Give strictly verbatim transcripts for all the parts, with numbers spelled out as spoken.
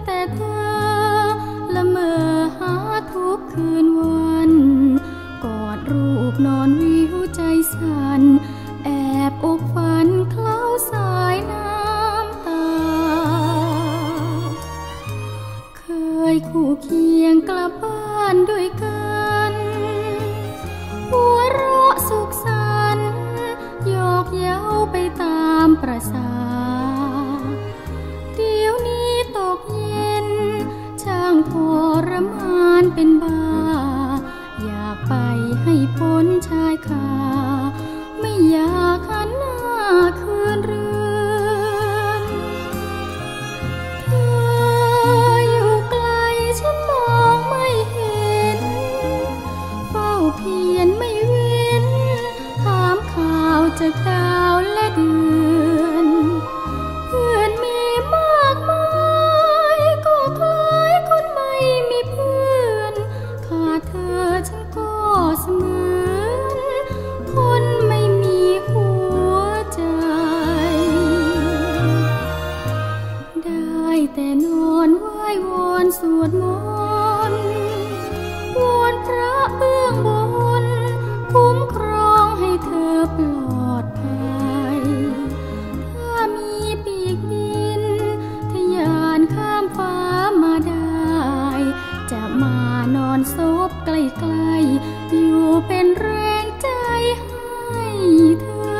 แต่เธอละเมอหาทุกคืนวันกอดรูปนอนวิวใจสั่นแอบอกฝันเคล้าสายน้ำตาเคยคู่เคียงกลับบ้านด้วยกันหัวเราะสุขสันต์หยอกเย้าไปตามประสาเดี๋ยวนี้ตกเย็นช่างทรมานเป็นบ้าอยากไปให้พ้นชายคาไม่อยากหันหน้าคืนเรือนเธออยู่ไกลฉันมองไม่เห็นเฝ้าเพียรไม่เว้นถามข่าวจากดาวและเดือนเพื่อนมีมากมายก็คล้ายคนไม่มีเพื่อนขาดเธอฉันก็เสมือนคนไม่มีหัวใจได้แต่นอนไหว้วอนสวดมนต์วอนพระเบื้องบนคุ้มครองให้เธอปลอดภัยถ้ามีปีกบินทะยานข้ามฟ้ามาได้จะมานอนซบใกล้ๆอยู่เป็นแรงใจให้เธอ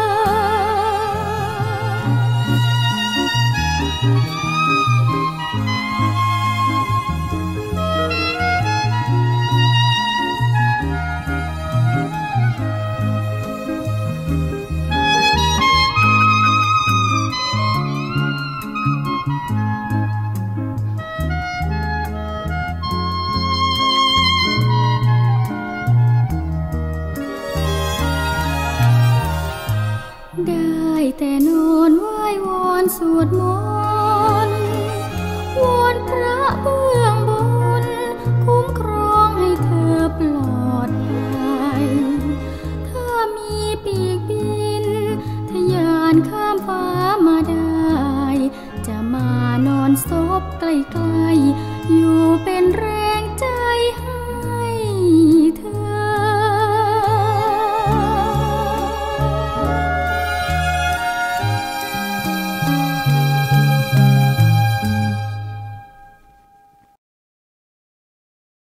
ได้แต่นอนไหว้วอนสวดมนต์วอนพระเบื้องบนคุ้มครองให้เธอปลอดภัยถ้ามีปีกบินทะยานข้ามฟ้ามาได้จะมานอนซบใกล้ๆอยู่เป็นแรงใจให้